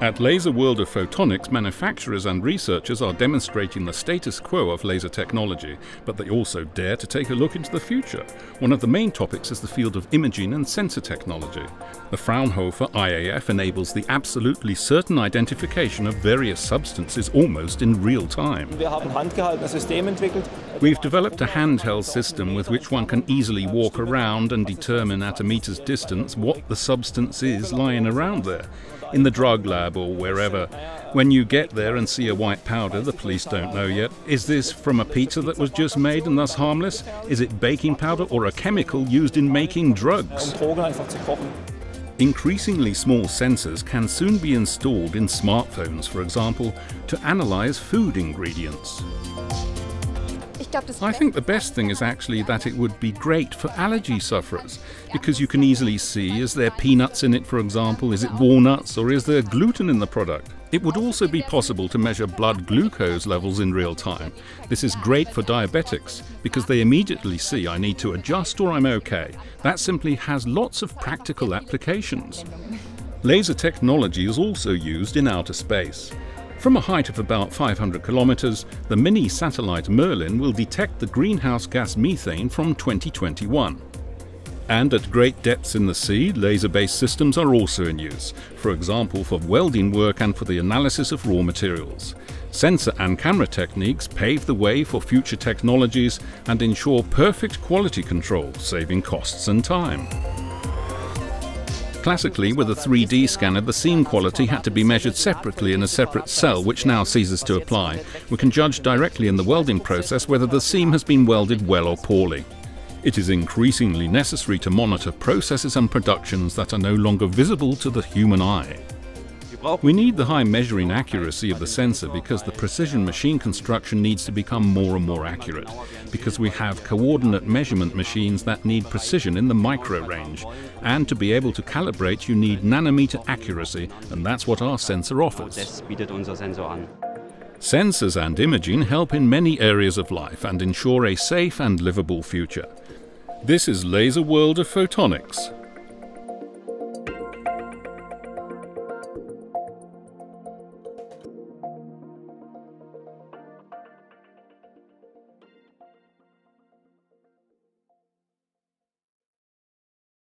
At LASER World of PHOTONICS, manufacturers and researchers are demonstrating the status quo of laser technology, but they also dare to take a look into the future. One of the main topics is the field of imaging and sensor technology. The Fraunhofer IAF enables the absolutely certain identification of various substances almost in real time. We've developed a handheld system with which one can easily walk around and determine at a meter's distance what the substance is lying around there. In the drug lab or wherever. When you get there and see a white powder, the police don't know yet. Is this from a pizza that was just made and thus harmless? Is it baking powder or a chemical used in making drugs? Increasingly small sensors can soon be installed in smartphones, for example, to analyze food ingredients. I think the best thing is actually that it would be great for allergy sufferers, because you can easily see, is there peanuts in it, for example, is it walnuts, or is there gluten in the product? It would also be possible to measure blood glucose levels in real time. This is great for diabetics, because they immediately see I need to adjust or I'm okay. That simply has lots of practical applications. Laser technology is also used in outer space. From a height of about 500 kilometers, the mini satellite Merlin will detect the greenhouse gas methane from 2021. And at great depths in the sea, laser-based systems are also in use, for example for welding work and for the analysis of raw materials. Sensor and camera techniques pave the way for future technologies and ensure perfect quality control, saving costs and time. Classically, with a 3D scanner, the seam quality had to be measured separately in a separate cell, which now ceases to apply. We can judge directly in the welding process whether the seam has been welded well or poorly. It is increasingly necessary to monitor processes and productions that are no longer visible to the human eye. We need the high measuring accuracy of the sensor because the precision machine construction needs to become more and more accurate, because we have coordinate measurement machines that need precision in the micro range, and to be able to calibrate you need nanometer accuracy, and that's what our sensor offers. Sensors and imaging help in many areas of life and ensure a safe and livable future. This is LASER World of PHOTONICS.